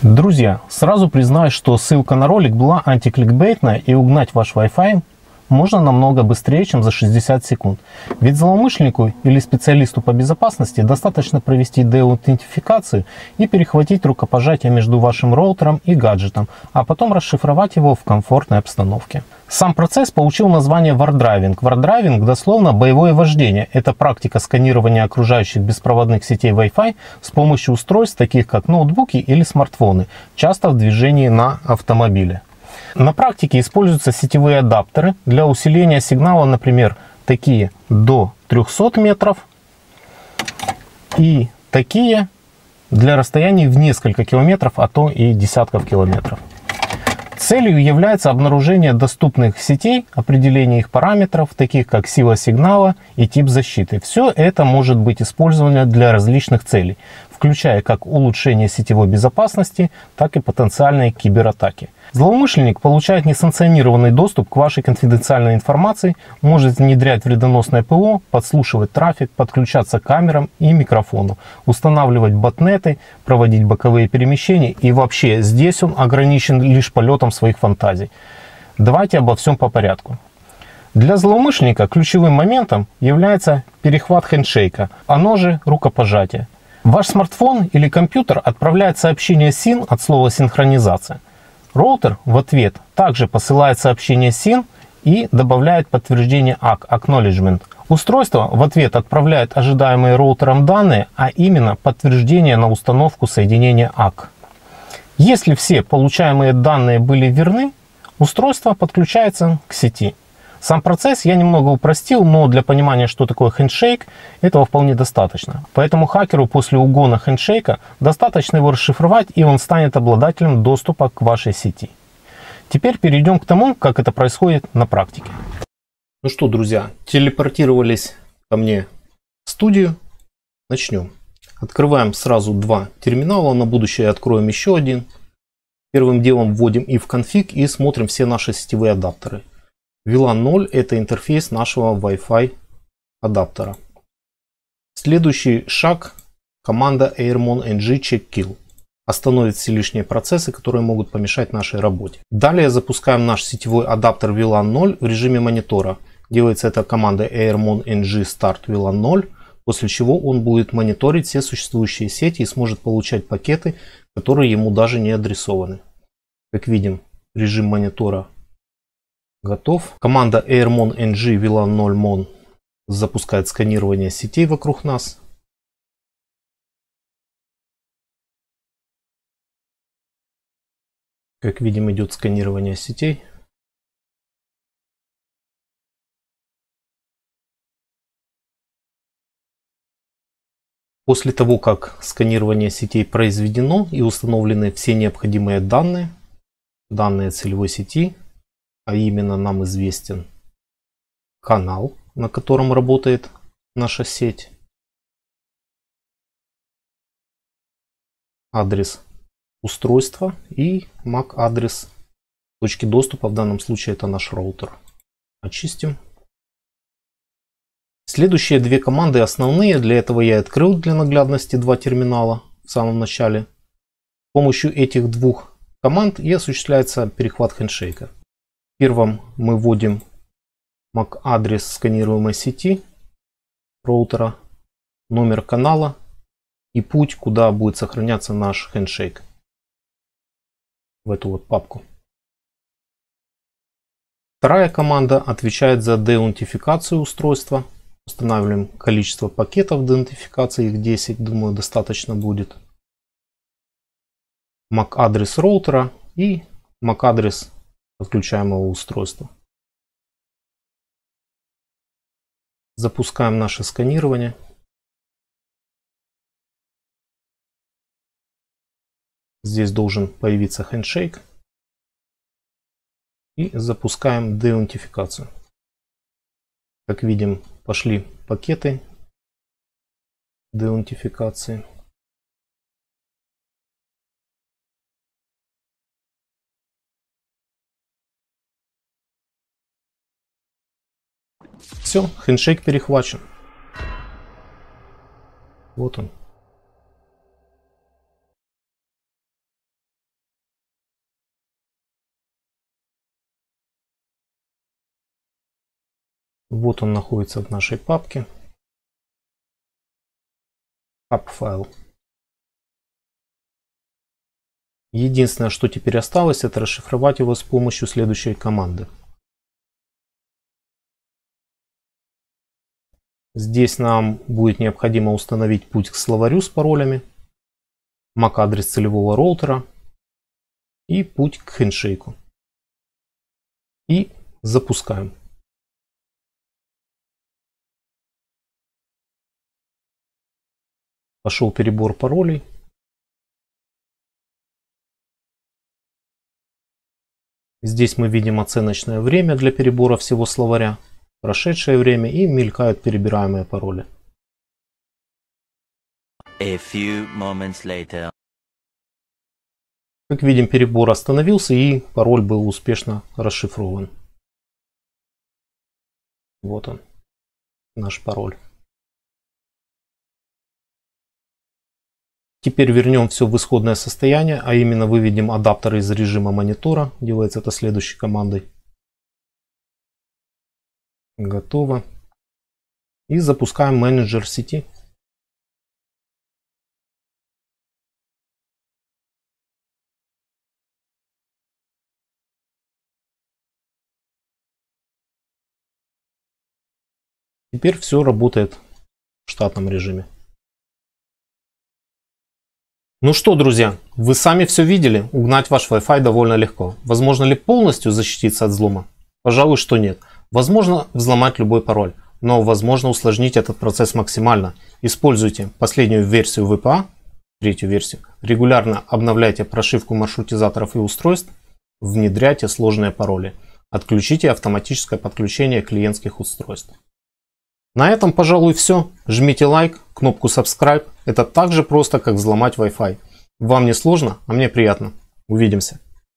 Друзья, сразу признаюсь, что ссылка на ролик была антикликбейтная, и угнать ваш Wi-Fi можно намного быстрее, чем за 60 секунд. Ведь злоумышленнику или специалисту по безопасности достаточно провести деаутентификацию и перехватить рукопожатие между вашим роутером и гаджетом, а потом расшифровать его в комфортной обстановке. Сам процесс получил название вардрайвинг. Вардрайвинг дословно боевое вождение. Это практика сканирования окружающих беспроводных сетей Wi-Fi с помощью устройств, таких как ноутбуки или смартфоны, часто в движении на автомобиле. На практике используются сетевые адаптеры для усиления сигнала, например, такие до 300 метров и такие для расстояний в несколько километров, а то и десятков километров. Целью является обнаружение доступных сетей, определение их параметров, таких как сила сигнала и тип защиты. Все это может быть использовано для различных целей, включая как улучшение сетевой безопасности, так и потенциальные кибератаки. Злоумышленник получает несанкционированный доступ к вашей конфиденциальной информации, может внедрять вредоносное ПО, подслушивать трафик, подключаться к камерам и микрофону, устанавливать ботнеты, проводить боковые перемещения, и вообще здесь он ограничен лишь полетом своих фантазий. Давайте обо всем по порядку. Для злоумышленника ключевым моментом является перехват хендшейка, оно же рукопожатие. Ваш смартфон или компьютер отправляет сообщение SYN от слова синхронизация. Роутер в ответ также посылает сообщение SYN и добавляет подтверждение ACK, Acknowledgement. Устройство в ответ отправляет ожидаемые роутером данные, а именно подтверждение на установку соединения ACK. Если все получаемые данные были верны, устройство подключается к сети. Сам процесс я немного упростил, но для понимания, что такое хендшейк, этого вполне достаточно. Поэтому хакеру после угона хендшейка достаточно его расшифровать, и он станет обладателем доступа к вашей сети. Теперь перейдем к тому, как это происходит на практике. Ну что, друзья, телепортировались ко мне в студию. Начнем. Открываем сразу два терминала, на будущее откроем еще один. Первым делом вводим ifconfig и смотрим все наши сетевые адаптеры. VLAN 0 это интерфейс нашего Wi-Fi адаптера. Следующий шаг — команда airmon-ng check-kill. Остановит все лишние процессы, которые могут помешать нашей работе. Далее запускаем наш сетевой адаптер VLAN 0 в режиме монитора. Делается это командой airmon-ng start VLAN 0, после чего он будет мониторить все существующие сети и сможет получать пакеты, которые ему даже не адресованы. Как видим, режим монитора готов. Команда airmon-ng VLAN 0 mon запускает сканирование сетей вокруг нас. Как видим, идет сканирование сетей. После того, как сканирование сетей произведено и установлены все необходимые данные целевой сети, а именно нам известен канал, на котором работает наша сеть, адрес устройства и MAC-адрес точки доступа, в данном случае это наш роутер. Очистим. Следующие две команды основные, для этого я открыл для наглядности два терминала в самом начале. С помощью этих двух команд и осуществляется перехват хендшейка. Первым мы вводим MAC-адрес сканируемой сети роутера, номер канала и путь, куда будет сохраняться наш хендшейк. В эту вот папку. Вторая команда отвечает за деаутентификацию устройства. Устанавливаем количество пакетов деаутентификации, их 10, думаю, достаточно будет. MAC-адрес роутера и MAC-адрес подключаемого устройства. Запускаем наше сканирование. Здесь должен появиться хендшейк. И запускаем деаутентификацию. Как видим, пошли пакеты деаутентификации. Все, хендшейк перехвачен. Вот он. Вот он находится в нашей папке. Hub файл. Единственное, что теперь осталось, это расшифровать его с помощью следующей команды. Здесь нам будет необходимо установить путь к словарю с паролями, MAC-адрес целевого роутера и путь к хендшейку. И запускаем. Пошел перебор паролей. Здесь мы видим оценочное время для перебора всего словаря, прошедшее время и мелькают перебираемые пароли. A few moments later. Как видим, перебор остановился и пароль был успешно расшифрован. Вот он, наш пароль. Теперь вернем все в исходное состояние, а именно выведем адаптер из режима монитора. Делается это следующей командой. Готово. И запускаем менеджер сети. Теперь все работает в штатном режиме. Ну что, друзья, вы сами все видели, угнать ваш Wi-Fi довольно легко. Возможно ли полностью защититься от взлома? Пожалуй, что нет. Возможно взломать любой пароль, но возможно усложнить этот процесс максимально. Используйте последнюю версию VPA, третью версию, регулярно обновляйте прошивку маршрутизаторов и устройств, внедряйте сложные пароли, отключите автоматическое подключение клиентских устройств. На этом, пожалуй, все. Жмите лайк, кнопку subscribe. Это так же просто, как взломать Wi-Fi. Вам не сложно, а мне приятно. Увидимся.